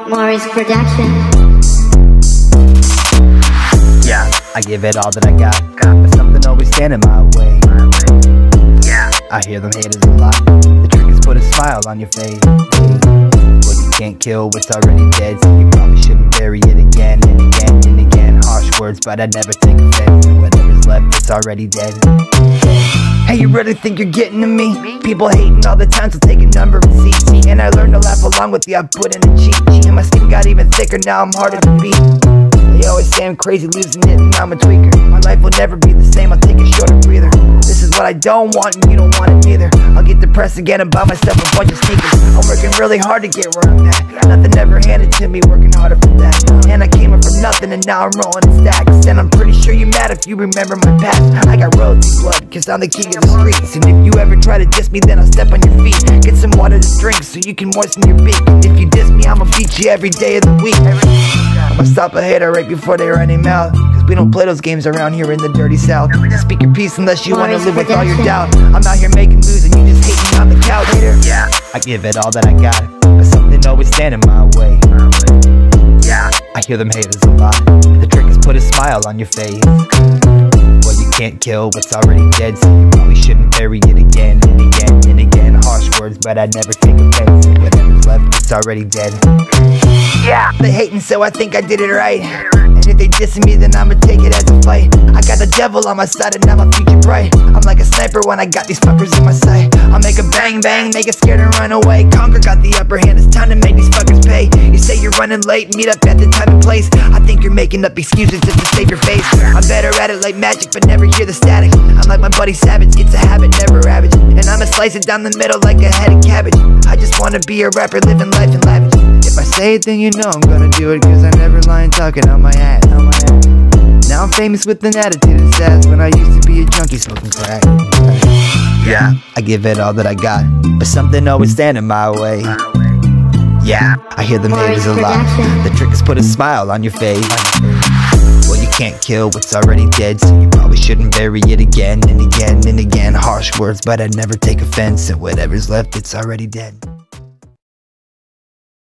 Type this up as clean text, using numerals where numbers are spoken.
Morris Production. Yeah, I give it all that I got, but something always stand in my way. Yeah, I hear them haters a lot. The trick is put a smile on your face. Well, you can't kill what's already dead, so you probably shouldn't bury it again and again and again. Harsh words, but I'd never take offense. Whatever's left, it's already dead. Hey, you really think you're getting to me? People hating all the time, so take a number and see. And I learned to laugh along with you, I put in a cheat sheet. And my skin got even thicker, now I'm harder to beat. They always say I'm crazy, losing it, and I'm a tweaker. My life will never be the same, I'll take a shorter breather. This is what I don't want, and you don't want it neither. I'll get depressed again and buy myself a bunch of sneakers. I'm working really hard to get where I'm at. Nothing ever handed to me, working harder for that. And I came up from nothing, and now I'm rolling in stacks. And I'm pretty sure you're mad if you remember my past. I got royalty blood, cause I'm the king of the streets. And if you ever try to diss me, then I'll step on your feet. Get some water to drink so you can moisten your beak. And if you diss me, I'ma beat you every day of the week. I'ma stop a hater right before they run him out, cause we don't play those games around here in the dirty south. Just speak your peace unless you wanna live with all your doubt. I'm out here making moves and you just hating on the couch. Yeah, I give it all that I got, but something always stand in my way. Yeah, I hear them haters a lot. The trick is put a smile on your face. Well, you can't kill what's already dead, so you probably shouldn't bury it again and again and again. Harsh words, but I'd never take offense. Whatever's left, it's already dead. Yeah, they hating, so I think I did it right. And if they dissing me, then I'ma take it as a fight. I got the devil on my side and now my future bright. I'm like a sniper when I got these fuckers in my sight. I'll make a bang bang, make it scared and run away. Conquer got the upper hand, it's time to make these fuckers pay. You say you're running late, meet up at the time and place. I think you're making up excuses just to save your face. I'm better at it like magic, but never hear the static. I'm like my buddy Savage, it's a habit, never ravage. And I'ma slice it down the middle like a head of cabbage. I just wanna be a rapper, living life in lavish. If I say it, then you know I'm gonna do it, cause I never lying talking on my ass. Now I'm famous with an attitude and sass, when I used to be a junkie smoking crack. Yeah, I give it all that I got, but something always stand in my way. Yeah, I hear them haters a lot. The trick is put a smile on your face. Well, you can't kill what's already dead, so you probably shouldn't bury it again and again and again. Harsh words, but I'd never take offense, and whatever's left, it's already dead.